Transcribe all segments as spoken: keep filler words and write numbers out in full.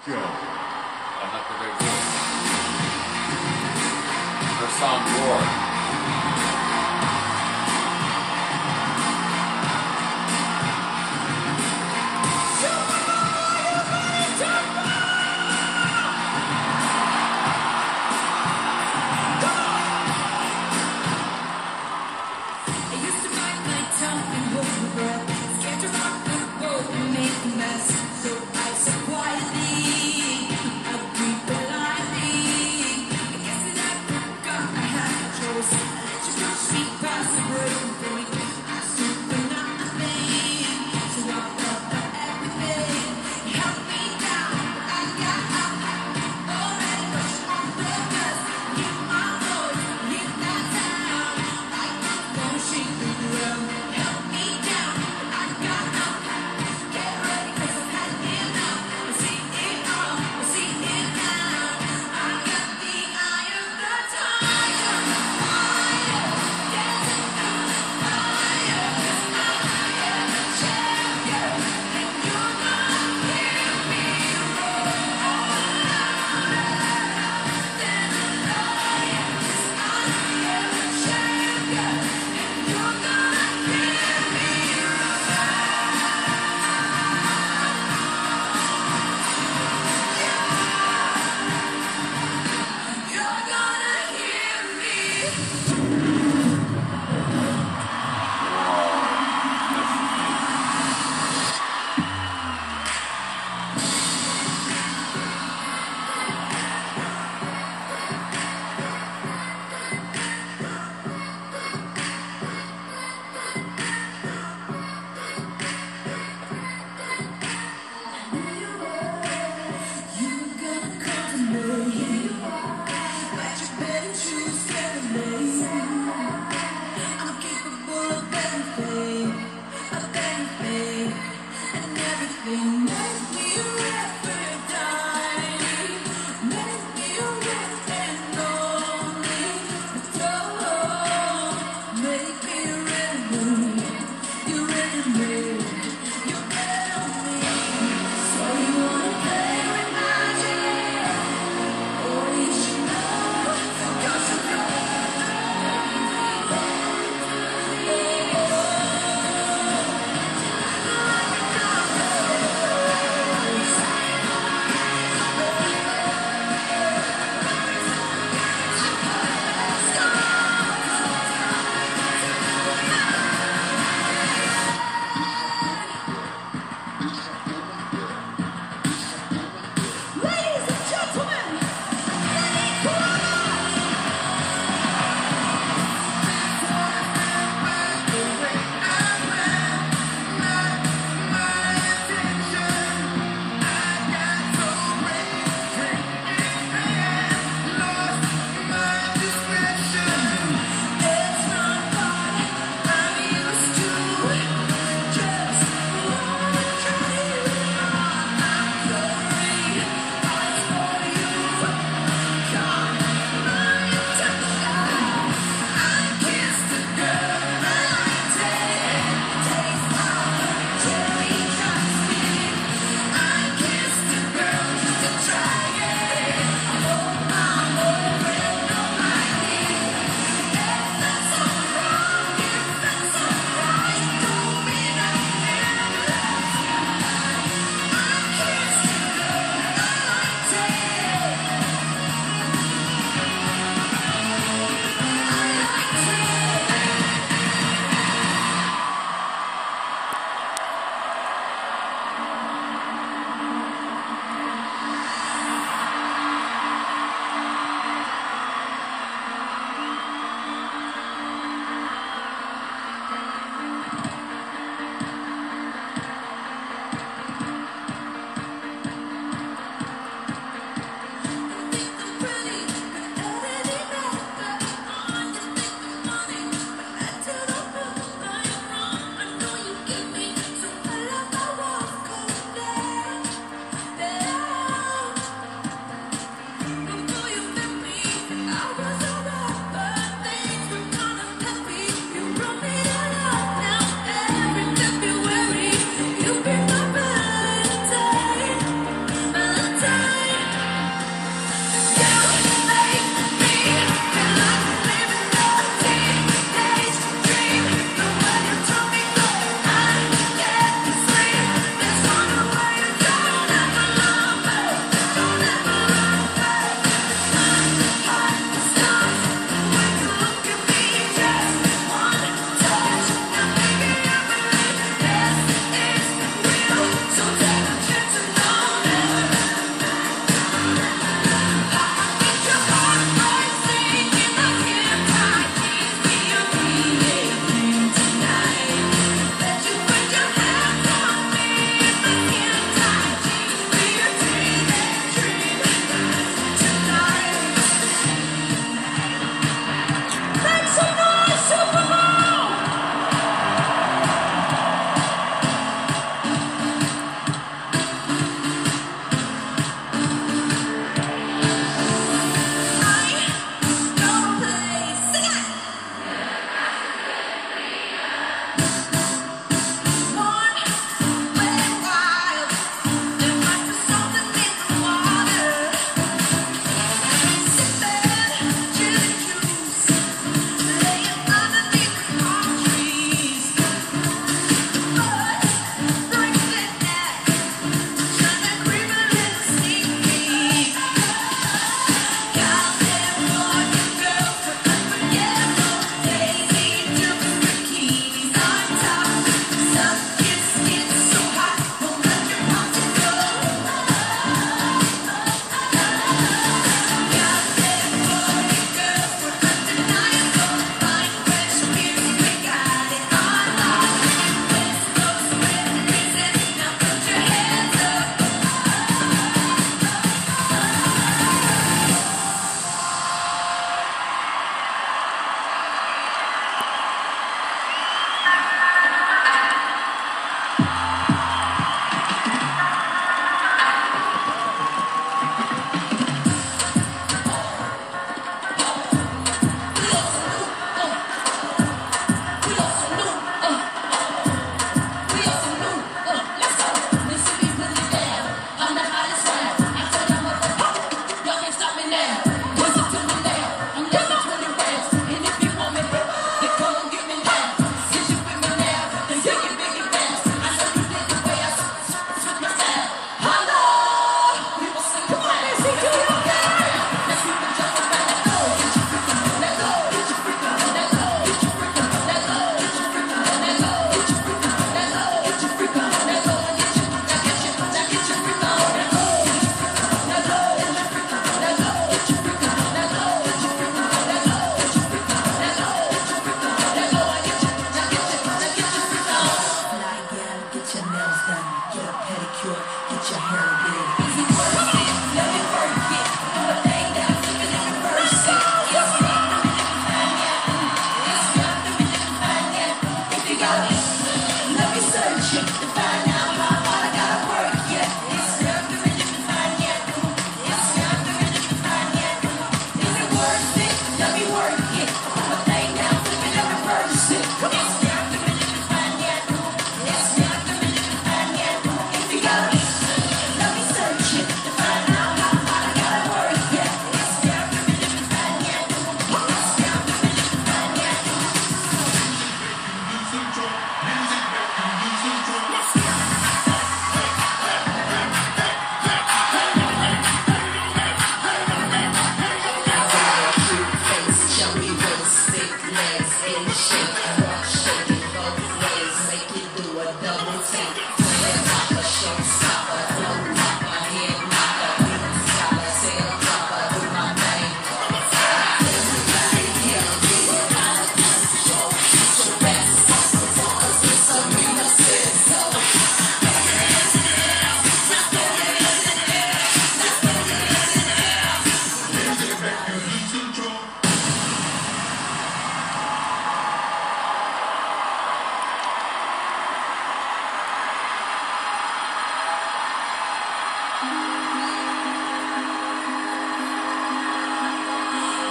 Go. I'm not the big deal. Her song Roar. I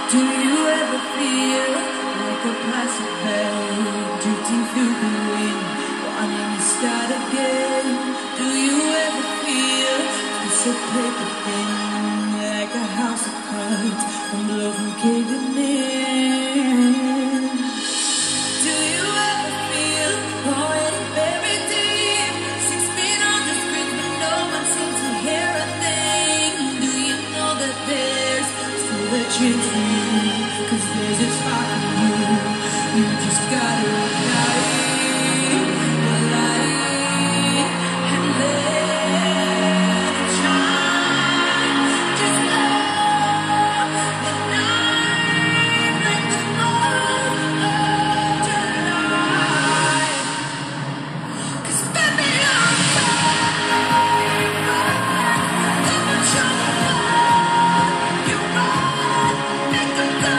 Do you ever feel like a plastic bag drifting through the wind, wanting to start again? Do you ever feel just a paper thin, like a house of cards, one blow from caving in? Do you ever feel already buried deep, six feet on the screen, but no one seems to hear a thing? Do you know that there's still a chance for you? 'Cause there's a spark in you. You just gotta ignite the light and let it shine. Just love the night like the fourth of July. 'Cause baby, I'm fine. Come and show me love. You run, make them go.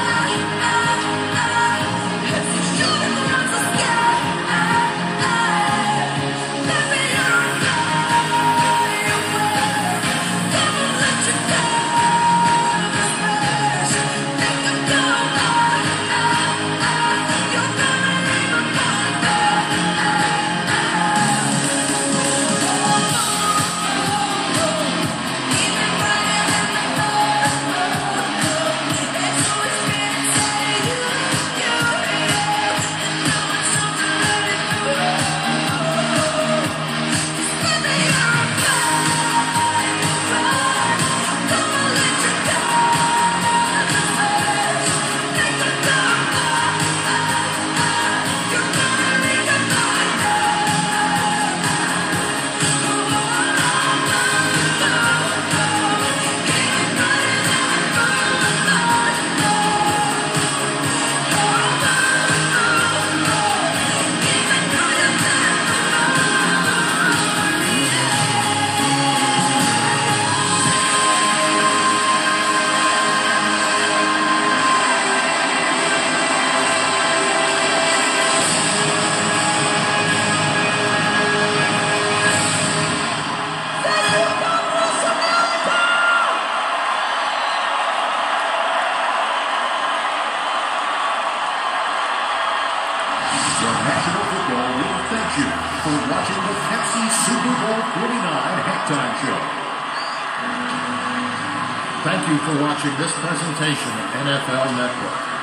National Football League thank you for watching the Pepsi Super Bowl forty-nine halftime show. Thank you for watching this presentation of N F L Network.